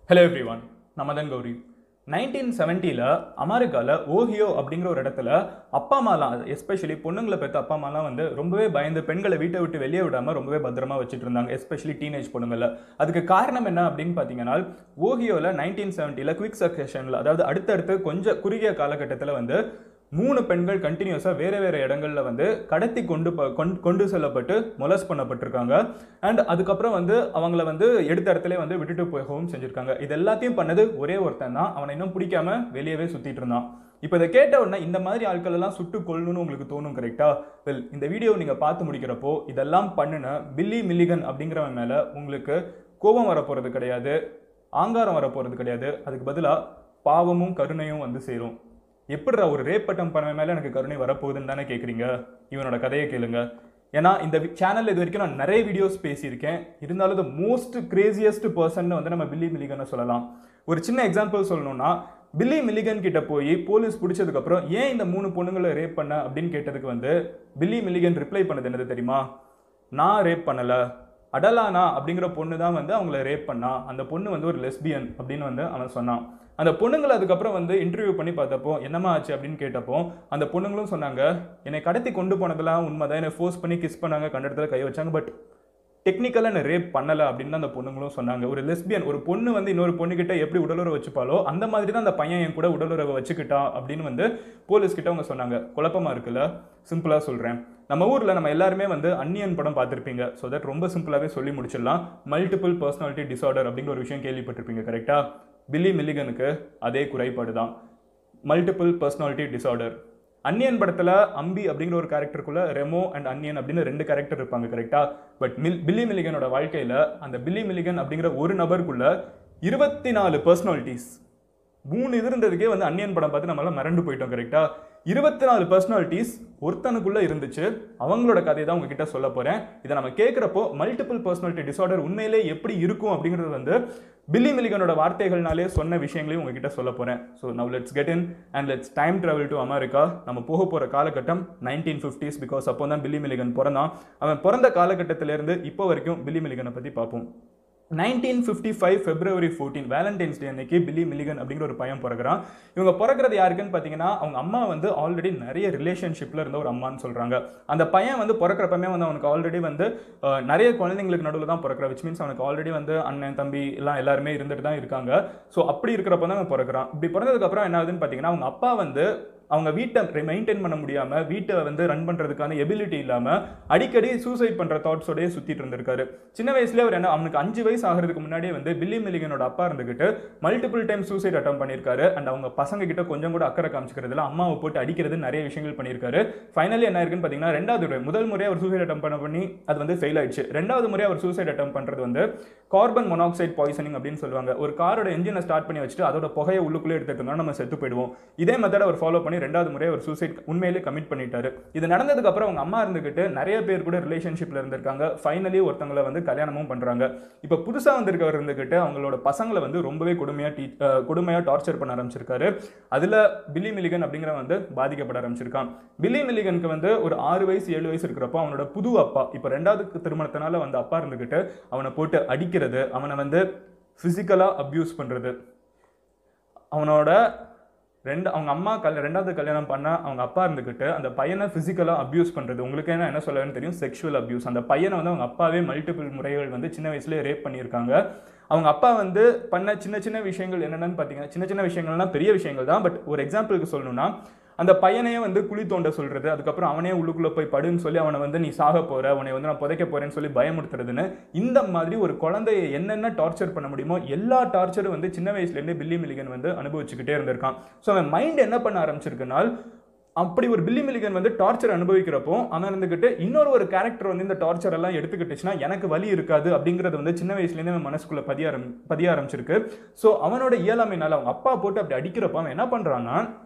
Hello everyone, Madan Gowri. 1970ல அமெரிக்கால Ohio அப்படிங்கிற ஒரு இடத்துல அப்பா அம்மாலாம் எஸ்பெஷலி பொண்ணுங்களை பெற்ற அப்பா அம்மாலாம் வந்து ரொம்பவே பயந்து பெண்களை வீட்டை விட்டு வெளியே விடாம ரொம்பவே பத்திரமா வச்சுட்டு இருந்தாங்க, எஸ்பெஷலி டீனேஜ் பொண்ணுங்களை. அதுக்கு காரணம் என்ன அப்படின்னு பார்த்தீங்கன்னா, ஓஹியோல 1970ல குவிக் சக்சஷன்ல, அதாவது அடுத்தடுத்து கொஞ்சம் குறுகிய காலகட்டத்தில் வந்து 3 பெண்கள் கண்டினியூஸா வேற வேற இடங்கள்ல வந்து கடத்தி கொண்டு செல்லப்பட்டு மொலஸ்ட் பண்ணப்பட்டிருக்காங்க. அண்ட் அதுக்கப்புறம் வந்து அவங்கள வந்து எடுத்த இடத்துல வந்து விட்டுட்டு போகவும் செஞ்சிருக்காங்க. இது எல்லாத்தையும் பண்ணது ஒரே ஒருத்தன் தான். அவனை இன்னும் பிடிக்காம வெளியவே சுத்திட்டு இருந்தான். இப்போ இதை கேட்ட உடனே இந்த மாதிரி ஆட்கள் எல்லாம் சுட்டு கொள்ளணும்னு உங்களுக்கு தோணும், கரெக்டா? வெல், இந்த வீடியோ நீங்க பார்த்து முடிக்கிறப்போ இதெல்லாம் பண்ணுன பில்லி மில்லிகன் அப்படிங்கிறவன் மேல உங்களுக்கு கோபம் வரப்போறது கிடையாது, ஆங்காரம் வரப்போறது கிடையாது. அதுக்கு பதிலா பாவமும் கருணையும் வந்து சேரும். எப்படிடா ஒரு ரேப் பட்டம் பண்ண மேலே எனக்கு கருணை வரப்போகுதுன்னு தானே கேட்குறீங்க? இவனோட கதையை கேளுங்க. ஏன்னா இந்த சேனல் இது வரைக்கும் நான் நிறைய வீடியோஸ் பேசியிருக்கேன். இருந்தாலும் த மோஸ்ட் கிரேசியஸ்ட் பர்சன் வந்து நம்ம பில்லி மில்லிகனை சொல்லலாம். ஒரு சின்ன எக்ஸாம்பிள் சொல்லணும்னா, பில்லி மில்லிகன் கிட்ட போய் போலீஸ் பிடிச்சதுக்கப்புறம் ஏன் இந்த 3 பொண்ணுங்களை ரேப் பண்ண அப்படின்னு கேட்டதுக்கு வந்து பில்லி மில்லிகன் ரிப்ளை பண்ணது என்னது தெரியுமா? நான் ரேப் பண்ணலை, அடலானா அப்படிங்கிற பொண்ணு தான் வந்து அவங்கள ரேப் பண்ணா, அந்த பொண்ணு வந்து ஒரு லெஸ்பியன் அப்படின்னு வந்து அவன் சொன்னான். அந்த பொண்ணுங்களை அதுக்கப்புறம் வந்து இன்டர்வியூ பண்ணி பார்த்தப்போ என்னமா ஆச்சு அப்படின்னு கேட்டப்போ அந்த பொண்ணுங்களும் சொன்னாங்க, என்னை கடத்தி கொண்டு போனதெல்லாம் உண்மைதான், என்னை ஃபோர்ஸ் பண்ணி கிஸ் பண்ணாங்க, கண்ட இடத்துல கை வச்சாங்க, பட் டெக்னிக்கலாக என்ன ரேப் பண்ணலை அப்படின்னு அந்த பொண்ணுங்களும் சொன்னாங்க. ஒரு லெஸ்பியன், ஒரு பொண்ணு வந்து இன்னொரு பொண்ணுகிட்ட எப்படி உடலுறவு வச்சுப்பாலோ அந்த மாதிரி தான் அந்த பையன் என் கூட உடலுறவை வச்சுக்கிட்டான் அப்படின்னு வந்து போலீஸ் கிட்ட அவங்க சொன்னாங்க. குழப்பமா இருக்குல்ல? சிம்பிளாக சொல்கிறேன். நம்ம ஊரில் நம்ம எல்லாருமே வந்து அன்னியன் படம் பார்த்துருப்பீங்க. ஸோ தட் ரொம்ப சிம்பிளாகவே சொல்லி முடிச்சிடலாம். மல்டிபிள் பர்சனாலிட்டி டிசார்டர் அப்படிங்கிற ஒரு விஷயம் கேள்விப்பட்டிருப்பீங்க, கரெக்டா? பில்லி மில்லிகனுக்கு அதே குறைபாடு தான், மல்டிபிள் பர்சனாலிட்டி டிசார்டர். அன்னியன் படத்தில் அம்பி அப்படிங்கிற ஒரு கேரக்டருக்குள்ள ரெமோ அண்ட் அன்னியன் அப்படின்னு 2 கேரக்டர் இருப்பாங்க, கரெக்டா? பட் பில்லி மில்லிகனோட வாழ்க்கையில் அந்த பில்லி மில்லிகன் அப்படிங்கிற ஒரு நபருக்குள்ள 24 பர்சனாலிட்டிஸ். 3 இது இருந்ததுக்கே வந்து அன்னியன் படம் பார்த்து நம்மளால மறந்து போயிட்டோம், கரெக்டா? 24 பர்சனாலிட்டிஸ் ஒருத்தனுக்குள்ள இருந்துச்சு. அவங்களோட கதையை தான் உங்ககிட்ட சொல்ல போறேன். இதை நம்ம கேட்கிறப்போ மல்டிபிள் பர்சனாலிட்டி டிசார்டர் உண்மையிலே எப்படி இருக்கும் அப்படிங்கிறது வந்து பில்லி மில்லிகனோட வார்த்தைகள்னாலே சொன்ன விஷயங்களையும் உங்ககிட்ட சொல்ல போறேன். So now let's get in and let's time travel to America. நம்ம போக போற காலகட்டம் 1950s, பிகாஸ் அப்போ தான் பில்லி மில்லிகன் பிறந்தான். அவன் பிறந்த காலகட்டத்திலிருந்து இப்போ வரைக்கும் பில்லி மில்லிகனை பத்தி பார்ப்போம். 1955 February 14 வேலண்டைன்ஸ் டே அன்னைக்கு பில்லி மில்லிகன் அப்படிங்கிற ஒரு பையன் பிறகுறான். இவங்க பிறக்கிறது யாருக்குன்னு பார்த்தீங்கன்னா, அவங்க அம்மா வந்து ஆல்ரெடி நிறைய ரிலேஷன்ஷிப்ல இருந்த ஒரு அம்மான்னு சொல்றாங்க. அந்த பையன் வந்து பிறக்கிறப்பமே வந்து அவனுக்கு ஆல்ரெடி வந்து நிறைய குழந்தைங்களுக்கு நடுவில் தான் பிறக்கிற, விச் மீன்ஸ் அவனுக்கு ஆல்ரெடி வந்து அண்ணன் தம்பி எல்லாம் எல்லாருமே இருந்துட்டு தான் இருக்காங்க. ஸோ அப்படி இருக்கிறப்ப தான் அவன் பிறக்கிறான். இப்படி பிறந்ததுக்கு அப்புறம் என்ன ஆகுதுன்னு பார்த்தீங்கன்னா, அவங்க அப்பா வந்து அவங்க வீட்டை மெயின்டைன் பண்ண முடியாம, வீட்டை வந்து ரன் பண்றதுக்கான எபிலிட்டி இல்லாம அடிக்கடி சூசைட் பண்ற தாட்ஸோடய சுத்திட்டு இருந்திருக்காரு. சின்ன வயசுல அவர் என்ன, அவனுக்கு 5 வயசு ஆகிறதுக்கு முன்னாடியே வந்து பில்லி மில்லிகனோட அப்பா இருந்துகிட்டு மல்டிபிள் டைம் சூசைட் அட்டம் பண்ணியிருக்காரு. அண்ட் அவங்க பசங்க கிட்ட கொஞ்சம் கூட அக்கறை காமிச்சிக்கிறதுல, அம்மாவை போட்டு அடிக்கிறது, நிறைய விஷயங்கள் பண்ணியிருக்காரு. ஃபைனலி என்ன இருக்குன்னு பார்த்தீங்கன்னா, 2வது முறை, முதல் முறை அவர் சூசைட் அட்டம் பண்ணி அது வந்து ஃபெயில் ஆயிடுச்சு. 2வது முறை அவர் சூசைட் அட்டம் பண்றது வந்து கார்பன் மோனாக்சைடு பாய்சனிங் அப்படின்னு சொல்லுவாங்க. ஒரு காரோட என்ஜினை ஸ்டார்ட் பண்ணி வச்சுட்டு அதோட புகையை உள்ளுக்குள்ளே எடுத்துட்டோம்னா நம்ம செத்து போயிடுவோம். இதே மெத்தட் அவர் ஃபாலோ பண்ணி 2வது முறை அவர் சூசைட் உண்மையிலே கமிட் பண்ணிட்டாரு. இது நடந்ததுக்கு அப்புறம் அவங்க அம்மா இருந்துகிட்டு நிறைய பேர் கூட ரிலேஷன்ஷிப்ல இருந்திருக்காங்க. ஃபைனலி ஒருத்தவங்களை வந்து கல்யாணமும் பண்றாங்க. இப்போ புதுசா வந்திருக்கவர் இருந்துகிட்டு அவங்களோட பசங்களை வந்து ரொம்பவே கொடுமையா டார்ச்சர் பண்ண ஆரம்பிச்சிருக்காரு. அதுல பில்லி மில்லிகன் அப்படிங்கிற வந்து பாதிக்கப்பட ஆரம்பிச்சிருக்கான். பில்லி மில்லிகனுக்கு வந்து ஒரு 6 வயசு 7 வயசு இருக்கிறப்போ அவனோட புது அப்பா, இப்போ 2வது திருமணத்தினால வந்து அப்பா இருந்துகிட்டு அவனை போட்டு அடிக்கிறது, அவனை வந்து பிசிக்கலா அபியூஸ் பண்றது, அவனோட அவங்க அம்மா 2வது கல்யாணம் பண்ண அவங்க அப்பா இருந்துகிட்டு அந்த பையனை பிசிக்கலாக அபியூஸ் பண்ணுறது. உங்களுக்கு என்ன சொல்லணும்னு தெரியும், செக்ஷுவல் அபியூஸ். அந்த பையனை வந்து அவங்க அப்பாவே மல்டிபிள் முறைகள் வந்து சின்ன வயசுலேயே ரேப் பண்ணியிருக்காங்க. அவங்க அப்பா வந்து பண்ண சின்ன சின்ன விஷயங்கள் என்னென்னு பார்த்தீங்கன்னா, சின்ன சின்ன விஷயங்கள்லாம் பெரிய விஷயங்கள் தான். பட் ஒரு எக்ஸாம்பிளுக்கு சொல்லணும்னா, அந்த பையனையே வந்து குழி தோண்ட சொல்றது, அதுக்கப்புறம் அவனே உள்ளுக்குள்ள போய் படுன்னு சொல்லி அவனை வந்து நீ சாக போற, உன்னை வந்து நான் புதைக்க போறேன்னு சொல்லி பயமுறுத்துறதுன்னு, இந்த மாதிரி ஒரு குழந்தையை என்னென்ன டார்ச்சர் பண்ண முடியுமோ எல்லா டார்ச்சரும் வந்து சின்ன வயசுலேருந்தே பில்லி மில்லிகன் வந்து அனுபவிச்சுக்கிட்டே இருந்திருக்கான். ஸோ அவன் மைண்ட் என்ன பண்ண ஆரம்பிச்சிருக்குன்னா, அப்படி ஒரு பில்லி மில்லிகன் வந்து டார்ச்சர் அனுபவிக்கிறப்போ அவன் இருந்துகிட்டு இன்னொரு கேரக்டர் வந்து இந்த டார்ச்சர் எல்லாம் எடுத்துக்கிட்டுச்சுன்னா எனக்கு வலி இருக்காது அப்படிங்கிறது வந்து சின்ன வயசுலேருந்து அவன் மனசுக்குள்ள பதிய ஆரம்பிச்சிருக்கு. ஸோ அவனோட இயலாமையினால அவங்க அப்பா போட்டு அப்படி அடிக்கிறப்போ அவன் என்ன பண்றான்னா,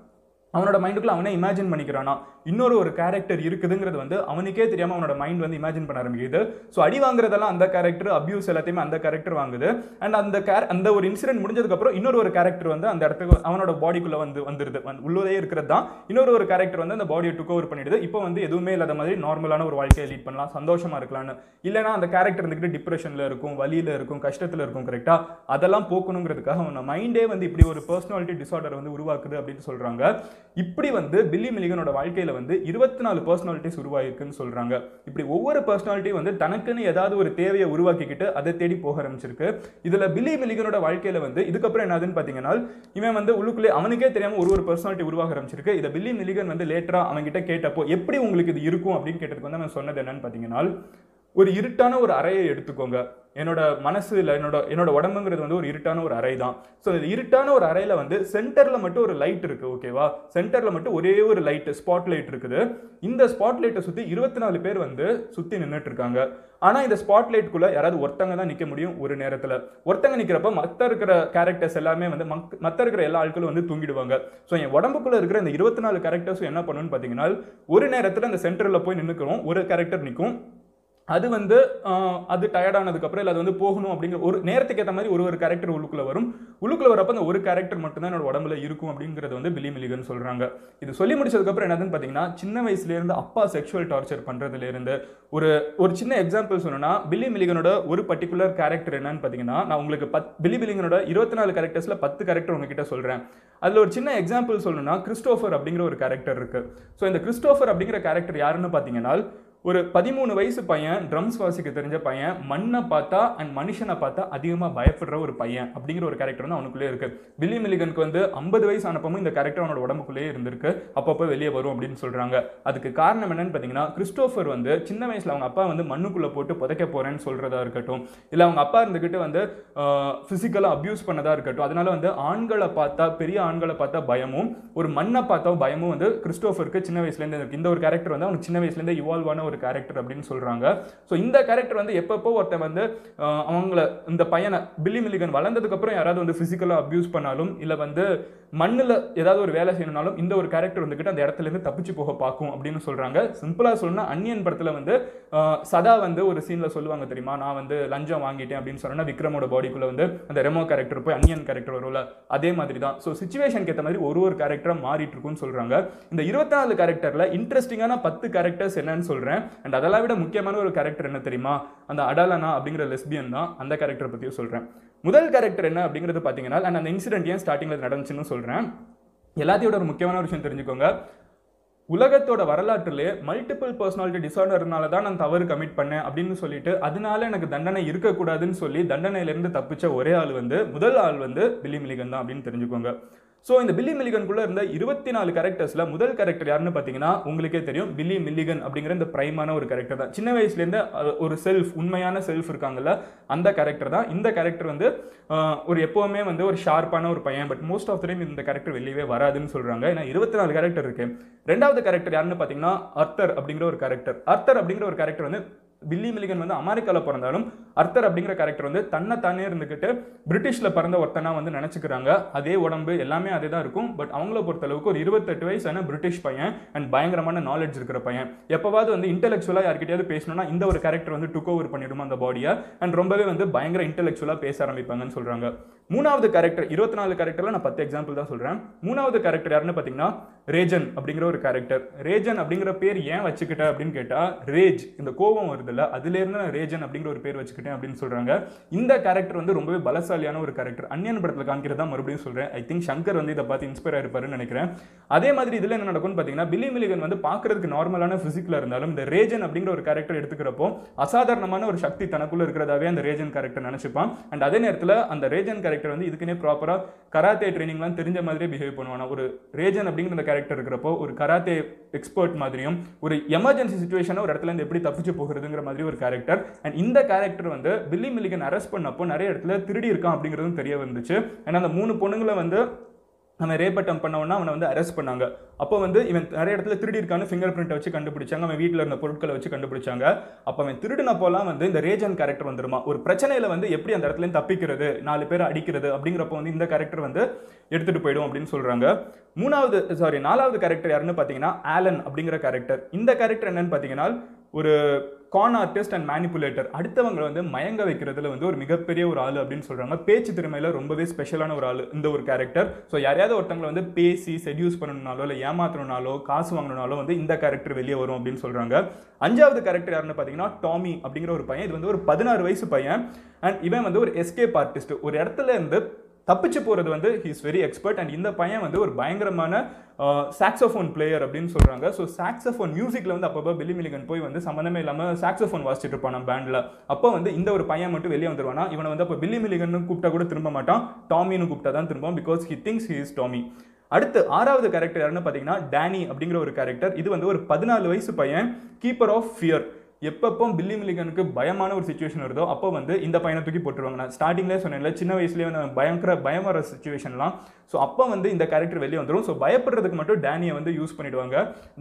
அவனோட மைண்டுக்குள்ள அவனே இமேஜின் பண்ணிக்கிறானா, இன்னொரு ஒரு கேரக்டர் இருக்குதுங்கிறது வந்து அவனுக்கே தெரியாம அவனோட மைண்ட் வந்து இமேஜின் பண்ண ஆரம்பிக்குது. ஸோ அடி வாங்குறதெல்லாம் அந்த கேரக்டர், அபியூஸ் எல்லாத்தையுமே அந்த கேரக்டர் வாங்குது. அண்ட் அந்த ஒரு இன்சிடென்ட் முடிஞ்சதுக்கு அப்புறம் இன்னொரு ஒரு கேரக்டர் வந்து அந்த இடத்துக்கு அவனோட பாடிக்குள்ள வந்துருது. உள்ளே இருக்கிறது தான் இன்னொரு ஒரு கேரக்டர் வந்து அந்த பாடியை டுக் ஓவர் பண்ணிடுது. இப்போ வந்து எதுவுமே இல்லாத மாதிரி நார்மலான ஒரு வாழ்க்கையை லீட் பண்ணலாம், சந்தோஷமா இருக்கலாம்னு. இல்லைன்னா அந்த கேரக்டர் இருந்துக்கிட்டு டிப்ரெஷன்ல இருக்கும், வலியில இருக்கும், கஷ்டத்துல இருக்கும். கரெக்டா? அதெல்லாம் போக்கணுங்கிறதுக்காக அவனோட மைண்டே வந்து இப்படி ஒரு பர்சனாலிட்டி டிசார்டர் வந்து உருவாக்குது அப்படின்னு சொல்றாங்க. இப்படி வந்து பில்லி மில்லிகனோட வாழ்க்கையில வந்து 24 பர்சனாலிட்டிஸ் உருவாயிருக்குன்னு சொல்றாங்க. இப்படி ஒவ்வொரு பர்சனாலிட்டி வந்து தனக்குன்னு ஏதாவது ஒரு தேவையை உருவாக்கிக்கிட்டு அதை தேடி போக ஆரம்பிச்சிருக்கு. இதுல பில்லி மில்லிகனோட வாழ்க்கையில வந்து இதுக்கப்புறம் என்னதுன்னு பாத்தீங்கன்னா, இவன் வந்து உள்ளுக்குள்ளே அவனுக்கே தெரியாம ஒரு பர்சனாலிட்டி உருவாக ஆரம்பிச்சிருக்கு. இதை பில்லி மில்லிகன் வந்து லேட்டரா அவன்கிட்ட கேட்டப்போ எப்படி உங்களுக்கு இது இருக்கும் அப்படின்னு கேட்டதுக்கு வந்து அவன் சொன்னது என்னன்னு பாத்தீங்கன்னா, ஒரு இருட்டான ஒரு அறையை எடுத்துக்கோங்க. என்னோட மனசு இல்லை, என்னோட உடம்புங்கிறது வந்து ஒரு இருட்டான ஒரு அறை தான். ஸோ இந்த இருட்டான ஒரு அறையில வந்து சென்டர்ல மட்டும் ஒரு லைட் இருக்கு. ஓகேவா? சென்டர்ல மட்டும் ஒரே ஒரு லைட், ஸ்பாட் லைட் இருக்குது. இந்த ஸ்பாட் லைட்டை சுத்தி 24 பேர் வந்து சுத்தி நின்றுட்டு இருக்காங்க. ஆனா இந்த ஸ்பாட் லைட்குள்ள யாராவது ஒருத்தங்க தான் நிக்க முடியும் ஒரு நேரத்துல. ஒருத்தங்க நிக்கிறப்ப மத்த இருக்கிற கேரக்டர்ஸ் எல்லாமே வந்து மத்த இருக்கிற எல்லா ஆட்களும் வந்து தூங்கிடுவாங்க. ஸோ என் உடம்புக்குள்ள இருக்கிற இந்த 24 கேரக்டர்ஸும் என்ன பண்ணுன்னு பாத்தீங்கன்னா, ஒரு நேரத்துல அந்த சென்டர்ல போய் நின்னுக்கிறோம், ஒரு கேரக்டர் நிற்கும். அது வந்து அது டயர்டானதுக்கு அப்புறம் இல்லை அது வந்து போகணும் அப்படிங்கிற ஒரு நேரத்துக்கு ஏற்ற மாதிரி ஒரு கேரக்டர் உள்ளுக்குள்ள வரும். உள்ளுக்குள்ள வரப்ப அந்த ஒரு கேரக்டர் மட்டும்தான் என்னோட உடம்புல இருக்கும் அப்படிங்கிறது வந்து பில்லி மில்லிகன் சொல்றாங்க. இது சொல்லி முடிச்சதுக்கு அப்புறம் என்னதுன்னு பாத்தீங்கன்னா, சின்ன வயசுல இருந்து அப்பா செக்ஷுவல் டார்ச்சர் பண்றதுல இருந்து ஒரு சின்ன எக்ஸாம்பிள் சொன்னா, பில்லி மில்லிகனோட ஒரு பர்டிகுலர் கேரக்டர் என்னன்னு பாத்தீங்கன்னா, நான் உங்களுக்கு பில்லி மில்லிகனோட 24 கேரக்டர்ஸ்ல 10 கேரக்டர் உங்ககிட்ட சொல்றேன். அதுல ஒரு சின்ன எக்ஸாம்பிள் சொல்லணும்னா, கிறிஸ்டோபர் அப்படிங்கிற ஒரு கேரக்டர் இருக்கு. ஸோ இந்த கிறிஸ்டோபர் அப்படிங்கிற கேரக்டர் யாருன்னு பாத்தீங்கன்னா, ஒரு 13 வயசு பையன், ட்ரம்ஸ் வாசிக்க தெரிஞ்ச பையன், மண்ணை பார்த்தா அண்ட் மனுஷனை பார்த்தா அதிகமாக பயப்படுற ஒரு பையன் அப்படிங்கிற ஒரு கேரக்டர் வந்து அவனுக்குள்ளே இருக்கு. பில்லி மில்லிகனுக்கு வந்து 50 வயசு ஆனப்பமும் இந்த கேரக்டர் அவனோட உடம்புக்குள்ளேயே இருந்திருக்கு. அப்பப்போ வெளியே வரும் அப்படின்னு சொல்றாங்க. அதுக்கு காரணம் என்னன்னு பார்த்தீங்கன்னா, கிறிஸ்டோபர் வந்து சின்ன வயசுல அவங்க அப்பா வந்து மண்ணுக்குள்ள போட்டு புதைக்க போறேன்னு சொல்றதா இருக்கட்டும், இல்லை அவங்க அப்பா இருந்துகிட்டு வந்து பிசிக்கலா அபியூஸ் பண்ணதா இருக்கட்டும், அதனால வந்து ஆண்களை பார்த்தா, பெரிய ஆண்களை பார்த்தா பயமும், ஒரு மண்ணை பார்த்தா பயமும் வந்து கிறிஸ்டோபருக்கு சின்ன வயசுல இருந்து இருக்கு. இந்த ஒரு கேரக்டர் வந்து அவனுக்கு சின்ன வயசுல இருந்து இவால்வ் ஆன ஒரு கேரக்டர் அப்படின்னு சொல்றாங்க. சோ இந்த கேரக்டர் வந்து எப்பப்போ ஒருத்தன் வந்து அவங்கள இந்த பையனை பில்லி மில்லிகன் வளர்ந்ததுக்கு அப்புறம் யாராவது வந்து பிசிக்கலா அபியூஸ் பண்ணாலும், இல்ல வந்து மண்ணுல ஏதாவது ஒரு வேலை செய்யணும்னாலும் இந்த ஒரு கேரக்டர் வந்துகிட்டு அந்த இடத்துல இருந்து தப்பிச்சு போக பார்க்கும் அப்படின்னு சொல்றாங்க. சிம்பிளா சொல்லணும்னா, அன்னியன் படத்துல வந்து சதா வந்து ஒரு சீன்ல சொல்லுவாங்க தெரியுமா, நான் வந்து லஞ்சம் வாங்கிட்டேன் அப்படின்னு சொன்னா விக்ரமோட பாடிக்குள்ள வந்து அந்த ரெமோ கேரக்டர் போய் அன்னியன் கேரக்டர் வரும்ல, அதே மாதிரி தான். ஸோ சிச்சுவேஷனுக்கு ஏற்ற மாதிரி ஒரு கேரக்டரா மாறிட்டு இருக்கும்னு சொல்றாங்க. இந்த 24 கேரக்டர்ல இன்ட்ரெஸ்டிங்கான 10 கேரக்டர்ஸ் என்னன்னு சொல்றேன். அண்ட் அதெல்லாம் விட முக்கியமான ஒரு கேரக்டர் என்ன தெரியுமா, அந்த அடாலனா அப்படிங்கிற லெஸ்பியன் தான். அந்த கேரக்டர் பத்தியும் சொல்றேன். முதல் கேரக்டர் என்ன அப்படிங்கிறது பாத்தீங்கன்னா, அந்த இன்சிடென்ட் ஏன் ஸ்டார்டிங்ல நடந்துச்சுன்னு சொல்றேன். எல்லாத்தையோட ஒரு முக்கியமான ஒரு விஷயம் தெரிஞ்சுக்கோங்க. உலகத்தோட வரலாற்றிலே மல்டிபிள் பர்சனாலிட்டி டிசார்டர்னால தான் நான் தவறு கமிட் பண்ணேன் அப்படின்னு சொல்லிட்டு அதனால எனக்கு தண்டனை இருக்கக்கூடாதுன்னு சொல்லி தண்டனையிலிருந்து தப்பிச்ச ஒரே ஆள் வந்து முதல் ஆள் வந்து பில்லி மில்லிகன் தான் அப்படின்னு தெரிஞ்சுக்கோங்க. ஸோ இந்த பில்லி மில்லிகனுக்குள்ள இருந்த 24 கேரக்டர்ஸ்ல முதல் கேரக்டர் யாருன்னு பார்த்தீங்கன்னா, உங்களுக்கே தெரியும், பில்லி மில்லிகன் அப்படிங்கிற இந்த பிரைமான ஒரு கேரக்டர் தான். சின்ன வயசுலேருந்து ஒரு செல்ஃப், உண்மையான செல்ஃப் இருக்காங்கல்ல, அந்த கேரக்டர் தான். இந்த கேரக்டர் வந்து ஒரு எப்பவுமே வந்து ஒரு ஷார்ப்பான ஒரு பையன். But most of the time இந்த கேரக்டர் வெளியவே வராதுன்னு சொல்றாங்க. ஏன்னா 24 கேரக்டர் இருக்கு. ரெண்டாவது கேரக்டர் யாருன்னு பார்த்தீங்கன்னா, அர்த்தர் அப்படிங்கிற ஒரு கேரக்டர். அர்த்தர் அப்படிங்கிற ஒரு கேரக்டர் வந்து பில்லி மில்லிகன் வந்து அமெரிக்காவில் பிறந்தாலும் அர்த்தர் அப்படிங்கிற கேரக்டர் வந்து தன்னைத்தானே இருந்துக்கிட்டு பிரிட்டிஷ்ல பிறந்த ஒருத்தனா வந்து நினைச்சுக்கிறாங்க. அதே உடம்பு எல்லாமே அதே தான் இருக்கும். பட் அவங்கள பொறுத்த அளவுக்கு ஒரு 28 வயசான பிரிட்டிஷ் பையன் அண்ட் பயங்கரமான நாலேஜ் இருக்கிற பையன். எப்பவாவது வந்து இன்டெலெக்சுவலா யார்கிட்டயாவது பேசணும்னா இந்த ஒரு கேரக்டர் வந்து டுக் ஓவர் பண்ணிடுமா அந்த பாடியை. அண்ட் ரொம்பவே வந்து பயங்கர இன்டெலெக்சுவலா பேச ஆரம்பிப்பாங்கன்னு சொல்றாங்க. மூணாவது கேரக்டர், 24 கேரக்டர்ல நான் 10 எக்ஸாம்பிள் தான் சொல்றேன். மூணாவது கேரக்டர் யாருன்னு பாத்தீங்கன்னா, ரேஜன் அப்படிங்கிற ஒரு கேரக்டர். ரேஜன் அப்படிங்கிற பேர் ஏன் வச்சுக்கிட்ட அப்படின்னு கேட்டா, ரேஜ் இந்த கோபம் வருதுல்ல, அதுல இருந்து நான் ரேஜன் அப்படிங்கிற ஒரு பேர் வச்சுக்கிட்டேன் அப்படின்னு சொல்றாங்க. இந்த கேரக்டர் வந்து ரொம்பவே பலசாலியான ஒரு கேரக்டர். அன்னியன் படத்துல காமிக்கிறதா மறுபடியும் சொல்றேன். ஐ திங்க் சங்கர் வந்து இதை பார்த்து இன்ஸ்பயர் ஆயிருப்பாருன்னு நினைக்கிறேன். அதே மாதிரி இதுல என்ன நடக்கும்னு பாத்தீங்கன்னா, பில்லி மில்லிகன் வந்து பாக்குறதுக்கு நார்மலான பிசிக்கலா இருந்தாலும் இந்த ரேஜன் அப்படிங்கிற ஒரு கேரக்டர் எடுத்துக்கிறப்போ அசாதாரணமான ஒரு சக்தி தனக்குள்ள இருக்கிறதாவே அந்த ரேஜன் கேரக்டர் நினைச்சுப்பான். அண்ட் அதே நேரத்தில் அந்த ரேஜன் கேரக்டர் வந்து இதுக்குன்னே ப்ராப்பரா கராத்தே ட்ரைனிங்லாம் தெரிஞ்ச மாதிரியே பிஹேவ் பண்ணுவானா. ஒரு ரேஜன் அப்படிங்கிற அந்த கேரக்டர் இருக்கிறப்போ ஒரு கராத்தே எக்ஸ்பர்ட் மாதிரியும், ஒரு எமர்ஜென்சி சிச்சுவேஷனை ஒரு இடத்துல இருந்து எப்படி தப்பிச்சு போகிறதுங்கிற மாதிரி ஒரு கேரக்டர். அண்ட் இந்த கேரக்டர் வந்து பில்லி மில்லிகன் அரெஸ்ட் பண்ணப்போ நிறைய இடத்துல திருடி இருக்கான் அப்படிங்கிறதும் தெரிய வந்துச்சு. ஏன்னா அந்த 3 பொண்ணுங்களை வந்து அவன் ரேப் அட்டம் பண்ணவனா அவனை வந்து அரெஸ்ட் பண்ணாங்க. அப்போ வந்து இவன் நிறைய இடத்துல திருடி இருக்கான்னு ஃபிங்கர் பிரிண்ட் வச்சு கண்டுபிடிச்சாங்க. அவன் வீட்டில் இருந்த பொருட்களை வச்சு கண்டுபிடிச்சாங்க. அப்போ அவன் திருடினப்போலாம் வந்து இந்த ரேஜன் கேரக்டர் வந்துருமா, ஒரு பிரச்சனையில வந்து எப்படி அந்த இடத்துல தப்பிக்கிறது, 4 பேரை அடிக்கிறது அப்படிங்கிறப்ப வந்து இந்த கேரக்டர் வந்து எடுத்துட்டு போயிடும் அப்படின்னு சொல்றாங்க. நாலாவது கேரக்டர் யாருன்னு பார்த்தீங்கன்னா ஆலன் அப்படிங்கிற கேரக்டர். இந்த கேரக்டர் என்னன்னு பார்த்தீங்கன்னா ஒரு கான் ஆர்டிஸ்ட் அண்ட் மேனிப்புலேட்டர். அடுத்தவங்களை வந்து மயங்க வைக்கிறதுல வந்து ஒரு மிகப்பெரிய ஒரு ஆள் அப்படின்னு சொல்றாங்க. பேச்சு திறமையில ரொம்பவே ஸ்பெஷலான ஒரு ஆள் இந்த ஒரு கேரக்டர். ஸோ யாரையாவது ஒருத்தவங்களை வந்து பேசி செடியூஸ் பண்ணணும்னாலோ இல்லை ஏமாத்தணும்னாலோ காசு வாங்கணும்னாலோ வந்து இந்த கேரக்டர் வெளியே வரும் அப்படின்னு சொல்றாங்க. 5வது கேரக்டர் யாருன்னு பார்த்தீங்கன்னா டாமி அப்படிங்கிற ஒரு பையன். இது வந்து ஒரு 16 வயசு பையன். அண்ட் இவன் வந்து ஒரு எஸ்கேப் ஆர்டிஸ்ட். ஒரு இடத்துல இருந்து தப்பிச்சு போறது வந்து he is very expert. And இந்த பையன் வந்து ஒரு பயங்கரமான சாக்ஸோஃபோன் பிளேயர் அப்படின்னு சொல்றாங்க. ஸோ சாக்ஸோஃபோன் மியூசிக்ல வந்து அப்பப்போ பில்லி மில்லிகன் போய் வந்து சம்மந்தமே இல்லாமல் சாக்ஸோஃபோன் வாசிச்சுட்டு இருப்பான் பேண்ட்ல. அப்போ வந்து இந்த ஒரு பையன் மட்டும் வெளியே வந்துருவானா. இவனை வந்து அப்போ பில்லி மில்லிகன் கூப்பிட்டா கூட திரும்ப மாட்டான், டாமின்னு கூப்பிட்டா தான் திரும்பும். Because he thinks he is Tommy. அடுத்து 6வது கேரக்டர் யாருன்னு பார்த்தீங்கன்னா டேனி அப்படிங்கிற ஒரு கேரக்டர். இது வந்து ஒரு 14 வயசு பையன், கீப்பர் ஆஃப் ஃபியர். எப்பப்போ பில்லி மில்லிகனுக்கு பயமான ஒரு சுச்சுவேஷன் வருதோ அப்போ வந்து இந்த பையனை தூக்கி போட்டுருவாங்க. நான் ஸ்டார்டிங்லேயே சொன்னேன்ல, சின்ன வயசுலேயே வந்து பயம் வர சுச்சுவேஷன்லாம். ஸோ அப்போ வந்து இந்த கேரக்டர் வெளியே வந்துடும். ஸோ பயப்படுறதுக்கு மட்டும் டேனியை வந்து யூஸ் பண்ணிடுவாங்க.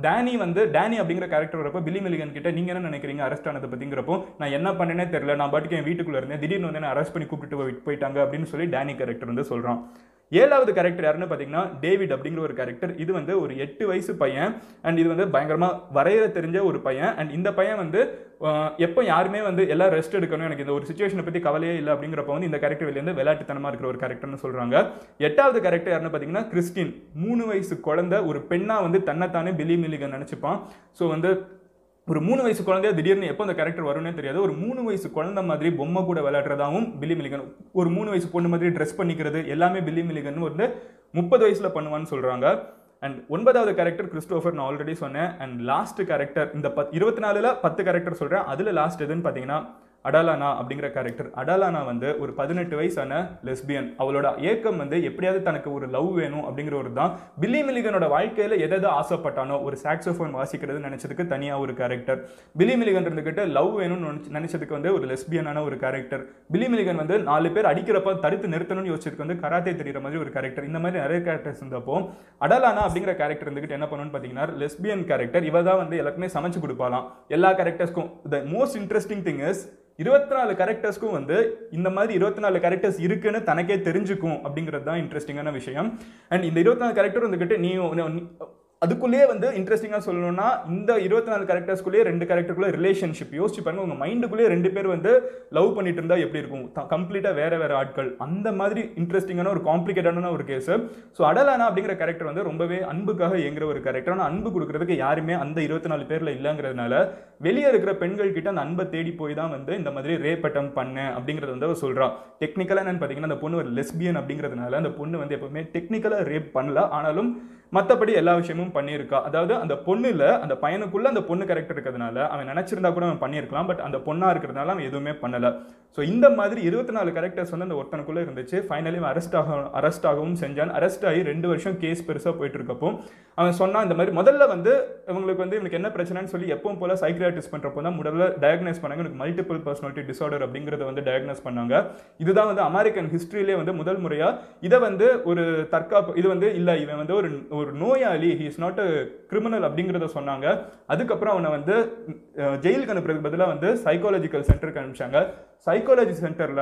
டேனி அப்படிங்கிற கேரக்டர் வரப்போ பில்லி மில்லிகன் கிட்ட நீங்கள் என்ன நினைக்கிறீங்க அரெஸ்ட் ஆனதை பற்றிங்கிறப்போ, நான் என்ன பண்ணேனே தெரியல, நான் பாட்டுக்கு என் வீட்டுக்குள்ளே இருந்தேன், திடீர்னு வந்து என்ன அரெஸ்ட் பண்ணி கூப்பிட்டு போயிட்டாங்க அப்படின்னு சொல்லி டேனி கேரக்டர் வந்து சொல்கிறான். 7வது கேரக்டர் யாருன்னு பார்த்தீங்கன்னா டேவிட் அப்படிங்கிற ஒரு கேரக்டர். இது வந்து ஒரு 8 வயசு பையன். அண்ட் இது வந்து பயங்கரமாக வரைய தெரிஞ்ச ஒரு பையன். அண்ட் இந்த பையன் வந்து எப்போ யாருமே வந்து எல்லாம் ரெஸ்ட் எடுக்கணும், எனக்கு இந்த ஒரு சுச்சுவேஷனை பற்றி கவலையே இல்லை அப்படிங்கிறப்ப வந்து இந்த கேரக்டர் வெளியே வந்து விளையாட்டுத்தனமாக இருக்கிற ஒரு கேரக்டர்னு சொல்கிறாங்க. 8வது கேரக்டர் யாருன்னு பார்த்தீங்கன்னா கிறிஸ்டின். 3 வயசு குழந்தை, ஒரு பெண்ணாக வந்து தன்னைத்தானே பில்லி மில்லிகன் நினச்சிப்பான். ஸோ வந்து ஒரு 3 வயசு குழந்தைய திடீர்னு எப்போ அந்த கேரக்டர் வரும்னே தெரியாது. ஒரு 3 வயசு குழந்தை மாதிரி பொம்மை கூட விளையாடுறதாவும் பில்லி மில்லிகன், ஒரு 3 வயசு பொண்ணு மாதிரி ட்ரெஸ் பண்ணிக்கிறது எல்லாமே பில்லி மில்லிகன் வந்து 30 வயசுல பண்ணுவான்னு சொல்றாங்க. அண்ட் 9வது கேரக்டர் கிறிஸ்டோஃபர், நான் ஆல்ரெடி சொன்னேன். அண்ட் லாஸ்ட் கேரக்டர் இந்த 24ல 10 கேரக்டர் சொல்றேன். அதுல லாஸ்ட் எதுன்னு பார்த்தீங்கன்னா அடாலானா அப்படிங்கிற கேரக்டர். அடாலானா வந்து ஒரு 18 வயசான லெஸ்பியன். அவளோட ஏக்கம் வந்து எப்படியாவது தனக்கு ஒரு லவ் வேணும் அப்படிங்கிற ஒரு தான். பில்லி மில்லிகனோட வாழ்க்கையில எதாவது ஆசைப்பட்டானோ, ஒரு சாக்ஸோஃபோன் வாசிக்கிறது நினைச்சதுக்கு தனியா ஒரு கேரக்டர். பில்லி மில்லிகன் இருந்துகிட்ட லவ் வேணும்னு நினைச்சதுக்கு வந்து ஒரு லெஸ்பியனான ஒரு கேரக்டர். பில்லி மில்லிகன் வந்து 4 பேர் அடிக்கிறப்ப தடுத்து நிறுத்தணும்னு யோசிச்சதுக்கு வந்து கராத்தே தெரியுற மாதிரி ஒரு கேரக்டர். இந்த மாதிரி நிறைய கேரக்டர்ஸ் இருந்தப்போ அடாலானா அப்படிங்கிற கேரக்டர் இருந்துகிட்டு என்ன பண்ணுன்னு பார்த்தீங்கன்னா லெஸ்பியன் கேரக்டர். இவ தான் வந்து எல்லாருக்குமே சமைச்சு கொடுப்பாலாம் எல்லா கேரக்டர்ஸ்க்கும். The most interesting thing is 24 கேரக்டர்ஸ்க்கும் வந்து இந்த மாதிரி 24 கேரக்டர்ஸ் இருக்குன்னு தனக்கே தெரிஞ்சுக்கும் அப்படிங்கிறது தான் இன்ட்ரெஸ்டிங்கான விஷயம். அண்ட் இந்த 24 கேரக்டர் வந்துகிட்டு நீ அதுக்குள்ளேயே வந்து இன்ட்ரெஸ்டிங்காக சொல்லணும்னா இந்த 24 கேரக்டர்ஸ்குள்ளேயே 2 கேரக்டருக்குள்ள ரிலேஷன்ஷிப் யோசிச்சு பாருங்க. உங்க மைண்டுக்குள்ளேயே 2 பேர் வந்து லவ் பண்ணிட்டு இருந்தா எப்படி இருக்கும், கம்ப்ளீட்டா வேற ஆட்கள். அந்த மாதிரி இன்ட்ரெஸ்டிங்கான ஒரு காம்ப்ளிகேட்டான ஒரு கேஸ். ஸோ அடலானா அப்படிங்கிற கேரக்டர் வந்து ரொம்பவே அன்புக்காக இயங்குற ஒரு கேரக்டர். ஆனால் அன்பு கொடுக்கறதுக்கு யாருமே அந்த 24 பேர்ல இல்லைங்கிறதுனால வெளியே இருக்கிற பெண்கள் கிட்ட அந்த அன்பை தேடி போய் தான் வந்து இந்த மாதிரி ரேப் அட்டம் பண்ண அப்படிங்கிறது வந்து அவர் சொல்றா. டெக்னிக்கலா என்னன்னு பார்த்தீங்கன்னா அந்த பொண்ணு ஒரு லெஸ்பியன் அப்படிங்கிறதுனால அந்த பொண்ணு வந்து எப்பவுமே டெக்னிக்கலா ரேப் பண்ணல, ஆனாலும் மற்றபடி எல்லா விஷயமும் பண்ணியிருக்கா. அதாவது அந்த பொண்ணுல அந்த பையனுக்குள்ள அந்த பொண்ணு கேரக்டர் இருக்கிறதுனால அவன் நினைச்சிருந்தா கூட அவன் பண்ணியிருக்கலாம். பட் அந்த பொண்ணா இருக்கிறதுனால அவன் எதுவுமே பண்ணல. ஸோ இந்த மாதிரி 24 கேரக்டர்ஸ் வந்து அந்த ஒருத்தனுக்குள்ள இருந்துச்சு. ஃபைனலி அரெஸ்ட் ஆகவும் செஞ்சான். அரெஸ்ட் ஆகி 2 வருஷம் கேஸ் பெருசாக போயிட்டு இருக்கப்போ அவன் சொன்னான் இந்த மாதிரி முதல்ல வந்து இவங்களுக்கு வந்து இவனுக்கு என்ன பிரச்சனைன்னு சொல்லி எப்பவும் போல சைக்கியாட்ரிஸ்ட் பண்றப்போ தான் முதல்ல டயக்னைஸ் பண்ணாங்க. எனக்கு மல்டிபிள் பர்சனாலிட்டி டிசார்டர் அப்படிங்கிறத வந்து டயக்னைஸ் பண்ணாங்க. இதுதான் வந்து அமெரிக்கன் ஹிஸ்டரியிலே வந்து முதல் முறையா இதை வந்து ஒரு தற்காப்பு, இது வந்து இல்லை இவன் வந்து ஒரு நோயாளி, he is not a criminal அப்படிங்கிறத சொன்னாங்க. அதுக்கப்புறம் அவனை வந்து ஜெயிலுக்கு அனுப்புறதுக்கு பதிலாக வந்து சைக்காலஜிக்கல் சென்டருக்கு அனுப்பிச்சாங்க. சைக்காலஜி சென்டர்ல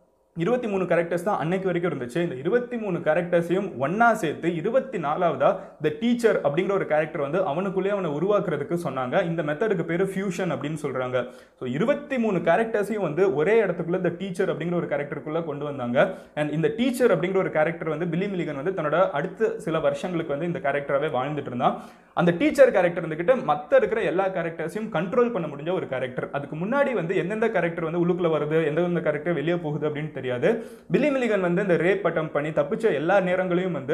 23 கேரக்டர்ஸ் தான் அன்னைக்கு வரைக்கும் இருந்துச்சு. இந்த 23 கேரக்டர்ஸையும் ஒன்னா சேர்த்து 24வதா த டீச்சர் அப்படிங்கிற ஒரு கேரக்டர் வந்து அவனுக்குள்ளேயே அவனை உருவாக்குறதுக்கு சொன்னாங்க. இந்த மெத்தடுக்கு பேரு ஃபியூஷன் அப்படின்னு சொல்றாங்க. ஸோ 23 கேரக்டர்ஸையும் வந்து ஒரே இடத்துக்குள்ள த டீச்சர் அப்படிங்கிற ஒரு கேரக்டருக்குள்ள கொண்டு வந்தாங்க. அண்ட் இந்த டீச்சர் அப்படிங்கிற ஒரு கேரக்டர் வந்து பில்லி மில்லிகன் வந்து தன்னோட அடுத்த சில வருஷங்களுக்கு வந்து இந்த கேரக்டராகவே வாழ்ந்துட்டு இருந்தான். அந்த டீச்சர் கேரக்டர் வந்துகிட்டு மற்ற இருக்கிற எல்லா கேரக்டர்ஸையும் கண்ட்ரோல் பண்ண முடிஞ்ச ஒரு கேரக்டர். அதுக்கு முன்னாடி வந்து எந்தெந்த கேரக்டர் வந்து உள்ளுக்குள்ள வருது, எந்தெந்த கேரக்டர் வெளியே போகுது அப்படின்னு தெரியாது. பில்லி மில்லிகன் வந்து இந்த ரேப் அட்டம் பண்ணி தப்பிச்ச எல்லா நேரங்களையும் வந்து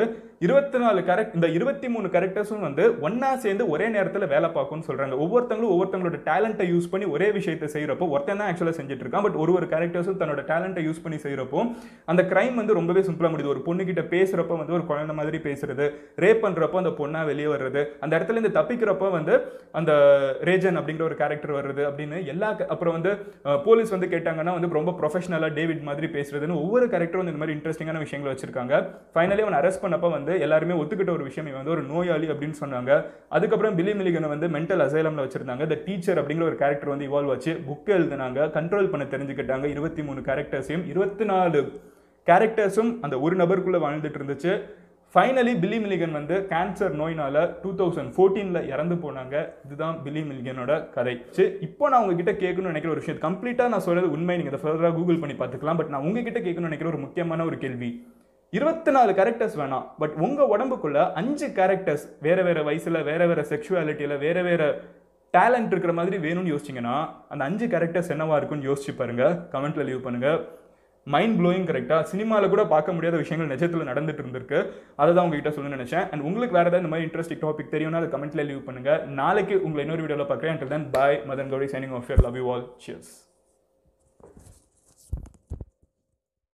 23 கேரக்டர்ஸும் வந்து ஒன்னா சேர்ந்து ஒரே நேரத்தில் வேலை பார்க்கும்னு சொல்றாங்க. ஒவ்வொருத்தங்களோட டேலண்ட்டை யூஸ் பண்ணி ஒரே விஷயத்தை செய்யறப்போ ஒருத்தன் தான் ஆக்சுவலா செஞ்சுட்டு இருக்கான். பட் ஒரு கேரக்டர்ஸும் தன்னோட டேலண்ட்டை யூஸ் பண்ணி செய்யறப்போ அந்த கிரைம் வந்து ரொம்பவே சிம்பிளா முடியுது. ஒரு பொண்ணு கிட்ட பேசுறப்போ வந்து ஒரு குழந்தை மாதிரி பேசுறது, ரேப் பண்றப்போ அந்த பொண்ணா வெளியே வர்றது, அந்த இடத்துல இருந்து தப்பிக்கிறப்போ வந்து அந்த ரேஜன் அப்படிங்கிற ஒரு கேரக்டர் வருது அப்படின்னு அப்புறம் வந்து போலீஸ் வந்து கேட்டாங்கன்னா வந்து ரொம்ப ப்ரொஃபஷனலா டேவிட் மாதிரி பேசுறதுன்னு ஒவ்வொரு கேரக்டரும் வந்து இந்த மாதிரி இன்ட்ரெஸ்டிங்கான விஷயங்களை வச்சிருக்காங்க. ஃபைனலி அவன் அரெஸ்ட் பண்ணப்ப வந்து எல்லாருமே ஒத்துக்கிட்ட ஒரு விஷயம், இவன் வந்து ஒரு நோயாளி அப்படின்னு சொன்னாங்க. அதுக்கப்புறம் பில்லி மில்லிகனை வந்து மென்டல் அசைலம்ல வச்சிருந்தாங்க. த டீச்சர் அப்படிங்கிற ஒரு கேரக்டர் வந்து இவால்வ் ஆச்சு, புக் எழுதினாங்க, கண்ட்ரோல் பண்ண தெரிஞ்சுக்கிட்டாங்க. 23 கேரக்டர்ஸையும் 24 கேரக்டர்ஸும் அந்த ஒரு நபருக்குள்ள வாழ்ந்துட்டு இருந்துச்சு. ஃபைனலி பில்லி மில்லிகன் வந்து கேன்சர் நோயினால 2014 இறந்து போனாங்க. இதுதான் பில்லி மில்லிகனோட கதை. இப்போ நான் உங்ககிட்ட கேட்கணும்னு நினைக்கிற ஒரு விஷயம், கம்ப்ளீட்டா நான் சொல்றது உண்மை, நீங்க இதை ஃபர்தரா கூகுள் பண்ணி பார்த்துக்கலாம். பட் நான் உங்ககிட்ட கேட்கணும்னு நினைக்கிற ஒரு முக்கியமான ஒரு கேள்வி, 24 கேரக்டர்ஸ் வேணாம், பட் உங்க உடம்புக்குள்ள 5 கேரக்டர்ஸ் வேற வேற வயசுல, வேற வேற செக்ஷுவாலிட்டியில, வேற வேற டேலண்ட் இருக்கிற மாதிரி வேணும்னு யோசிச்சிங்கன்னா அந்த 5 கேரக்டர்ஸ் என்னவா இருக்குன்னு யோசிச்சு பாருங்க, கமெண்ட்ல லீவ் பண்ணுங்க. மைண்ட் ப்ளோயிங் கரெக்டா, சினிமாவில் கூட பார்க்க முடியாத விஷயங்கள் நிஜத்தில் நடந்துட்டு இருந்திருக்கு. அதை தான் உங்ககிட்ட சொல்லணும்னு நினைச்சேன். அண்ட் உங்களுக்கு வேற ஏதாவது இந்த மாதிரி இன்ட்ரெஸ்டிங் டாபிக் தெரியும்னா அதை கமெண்ட்ல லீவ் பண்ணுங்க. நாளைக்கு உங்களை இன்னொரு வீடியோவில் பார்க்குறேன். Until then, bye. Madan Gowri signing off here. Love you all. Cheers.